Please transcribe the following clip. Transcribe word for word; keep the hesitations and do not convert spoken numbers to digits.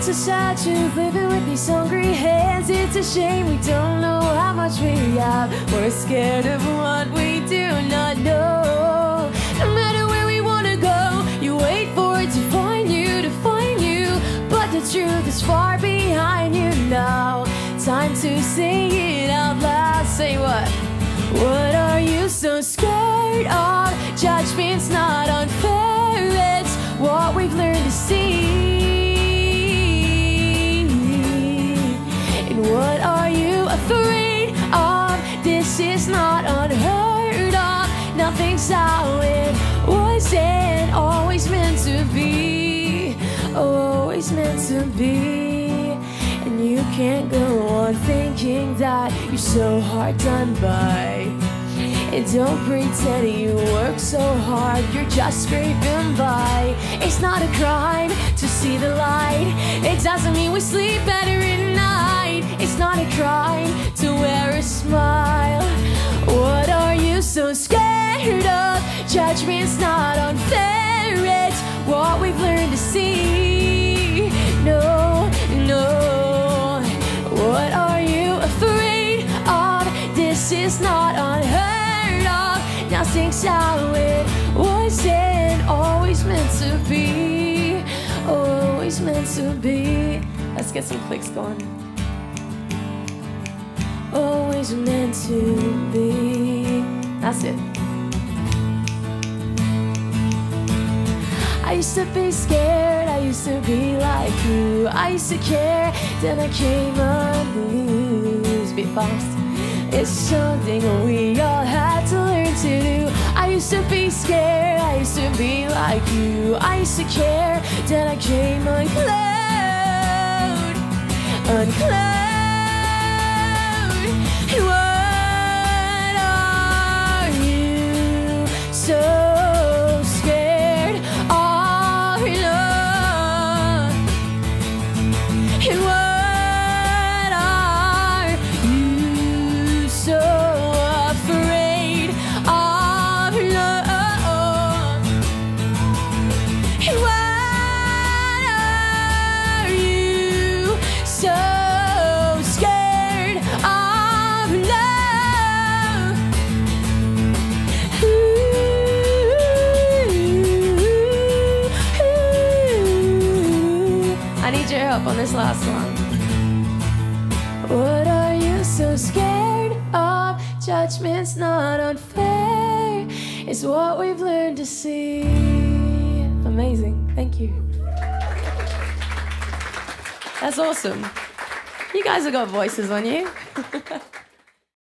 It's a sad truth, living with these hungry hands. It's a shame we don't know how much we have. We're scared of what we do not know. No matter where we wanna go, you wait for it to find you, to find you. But the truth is far behind you now. Time to say it out loud. Say what? What are you so scared of? Judgment's not unfair, it's what we've learned to see. And what are you afraid of? This is not unheard of. Nothing's how it wasn't always meant to be. Always meant to be. And you can't go on thinking that you're so hard done by. And don't pretend you work so hard, you're just scraping by. It's not a crime to see the light. It doesn't mean we sleep better at night. It's not a crime to wear a smile. What are you so scared of? Judgment's not unfair, it's what we've learned to see. No, no. What are you afraid of? This is not unheard. Nothing's how it wasn't always meant to be. Always meant to be. Let's get some clicks going. Always meant to be. That's it. I used to be scared, I used to be like you. I used to care, then I came unglued. Bit fast. It's something we all had to learn to do. I used to be scared, I used to be like you. I used to care, then I came unglued. Unglued. And what are you so scared of, love? And what so afraid of love? And what are you so scared of love? Ooh, ooh. I need your help on this last one. What are you so scared of? Judgment's not unfair, it's what we've learned to see. Amazing, thank you. That's awesome. You guys have got voices on you.